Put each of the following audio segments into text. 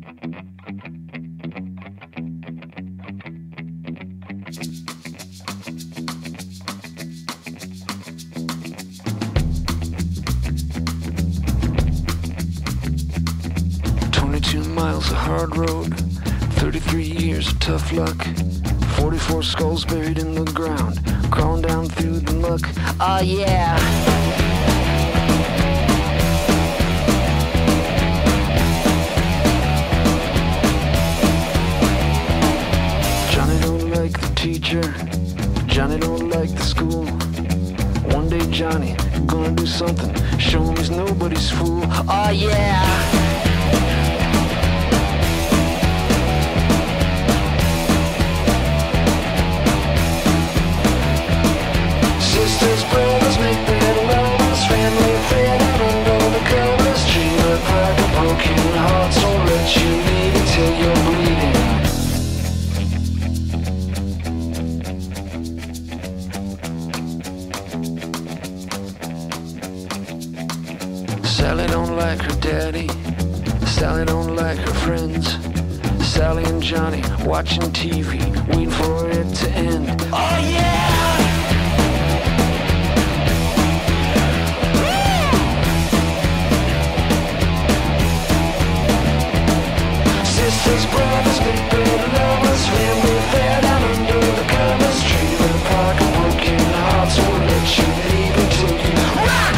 Miles of hard road, 33 years of tough luck, 44 skulls buried in the ground, crawling down through the muck. Oh yeah. Johnny don't like the teacher, Johnny don't like the school. One day Johnny gonna do something, show him he's nobody's fool. Oh yeah. Sisters, brothers, make better lovers, family fed out under the covers. Dream of like a broken heart, don't let you leave until you're bleeding. Sally don't like her daddy, Sally don't like her friends. Sally and Johnny watching TV, waiting for it to end. Oh yeah! Sisters, brothers, big better lovers, family fed out under the covers. Dreaming apart and broken hearts, won't let you leave until you rock.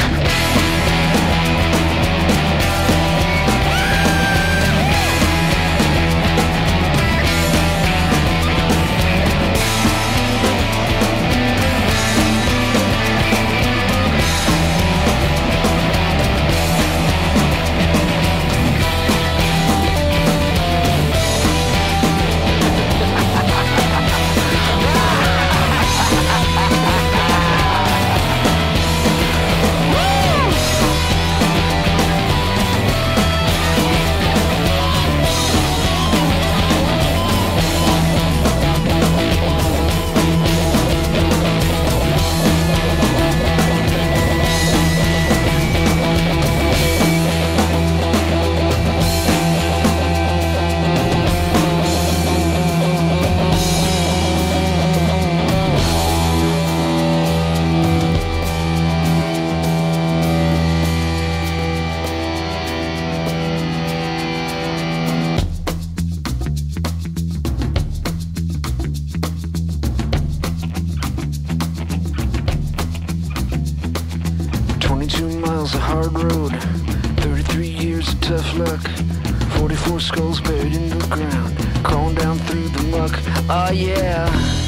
Miles of hard road, 33 years of tough luck, 44 skulls buried in the ground, crawling down through the muck. Oh yeah.